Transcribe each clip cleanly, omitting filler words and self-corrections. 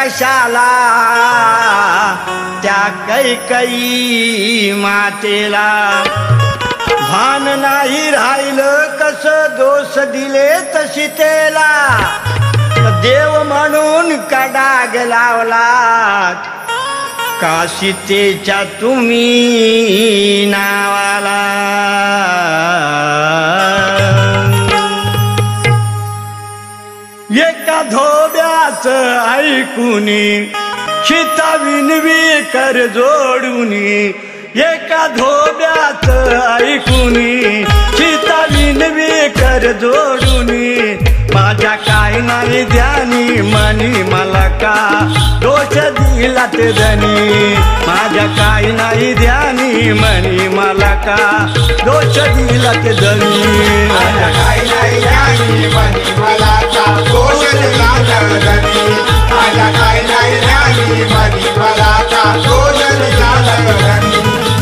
कशाला त्या कैकई मातेला भान नाही राहिलं कसं दोष दिले तशी तेला देव म्हणून का डाग लावला का सीतेच्या तुम्ही नावाला एका धोब्याच ऐकूनी सीता विनवी कर जोडूनी एका धोब्याच ऐकूनी सीता विनवी कर जोडूनी माझ्या काय नाही ध्यानी मनी मला का दोष दिला ते धनी माझ्या काय नाही ध्यानी मनी मला का दोष दिला ते धनी माझ्या काय नाही ध्यानी मनी मला का दोष दिला ते धनी माझ्या काय नाही ध्यानी मनी मला का दोष दिला ते धनी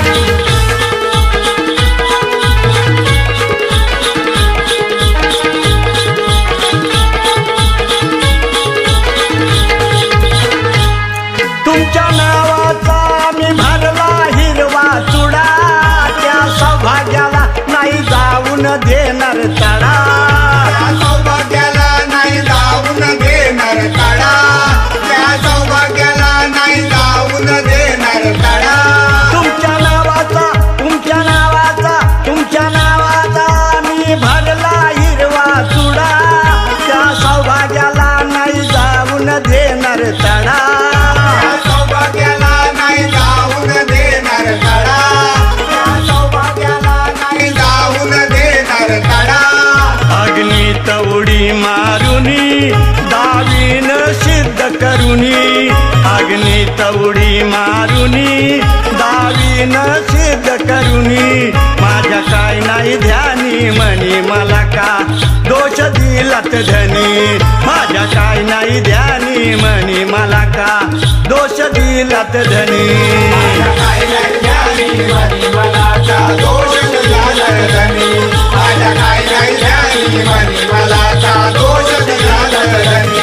तुमच्या नावाचा मी भरला हिरवा चुडा त्या सौभाग्याला नाही जाऊन देणार तडा त्या सौभाग्याला नाही जाऊन देणार तडा त्या सौभाग्याला नाही जाऊन देणार तडा तुमच्या नावाचा मी भरला हिरवा चुडा त्या सौभाग्याला नाही जाऊन देणार तडा सौभाग्याला नाही जाऊन देणार तडा सौभाग्याला नाही जाऊन देणार तडा अग्नीत उडी मारुनी दावीन सिद्ध करुनी अग्नीत उडी मारुनी दावीन सिद्ध करुनी माझ्या काय नाही ध्यानी मनी मला का दोष दिलात धनी माझ्या काय नाही ध्यानी मनी मला का दोष दिलात धनी माझ्या काय नाही ध्यानी मनी मला का दोष दिला धनी माझ्या काय नाही ध्यानी मनी मला का दोष दिला धनी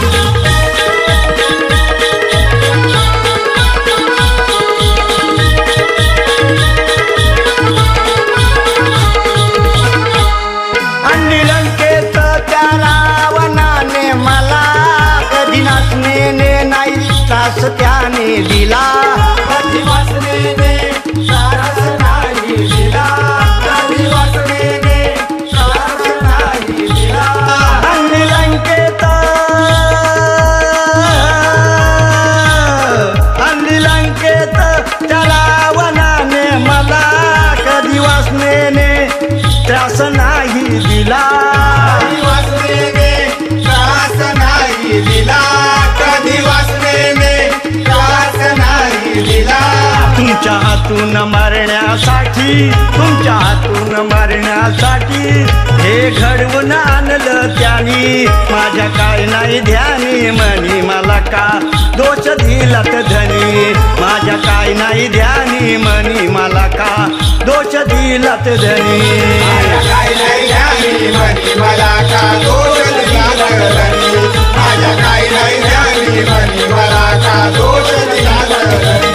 लंकेत त्या रावणाने मला कधी नाचनेने नाही त्रास त्याने दिला कधी वासनेने त्रास नाही दिला कधी वासनेने त्रास नाही दिला आणि लंकेत त्या रावणाने मला कधी वासनेने त्रास नाही दिला कधी वासनेने त्रास नाही दिला कधी वासनेने त्रास नाही दिला तुमच्या हातून मरण्यासाठी हे घडवून आणलं त्यानी माझ्या काय नाही ध्यानी मनी मला का दोष दिलात धनी माझ्या काय नाही ध्यानी मनी मला का दोष दिलात धनी माझ्या काय नाही ध्यानी मनी मला का दोष दिला धनी माझ्या काय नाही ध्यानी मनी मला का दोष दिला धनी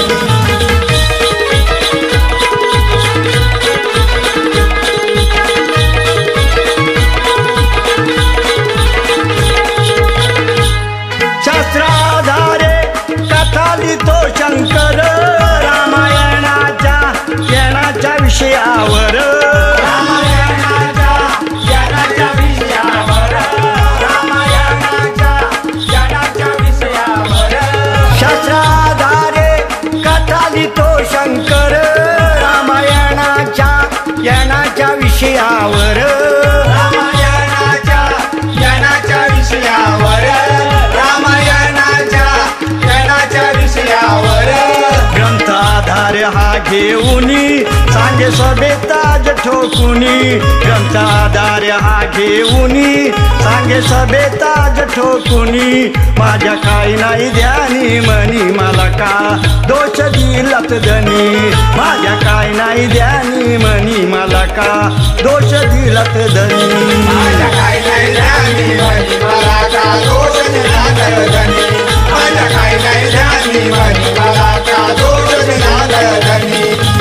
शास्त्राधारे कथा लिहितो शंकर रामायणाच्या ज्ञानाच्या विषयावर रामायणाच्या ज्ञानाच्या विषयावर रामायणाच्या ज्ञानाच्या विषयावर शास्त्राधारे कथा लिहितो शंकर रामायणाच्या ज्ञानाच्या विषयावर रामायणाच्या ज्ञानाच्या विषयावर रामायणाच्या ज्ञानाच्या विषयावर ग्रंथ आधार हा घेऊनी सांगे सभेताज ठोकुनी ग्रंथ आधार हा घेऊनी सांगे सभेताज ठोकुनी माझ्या काही नाही ध्यानी मनी मला का दोष दिलात धनी माझ्या काही नाही ध्यानी मनी मला का दोष दिलात धनी माझ्या काय नाही ध्यानी मनी मला का दोष दिला धनी माझ्या काय नाही ध्यानी मनी मला का दोष दिला धनी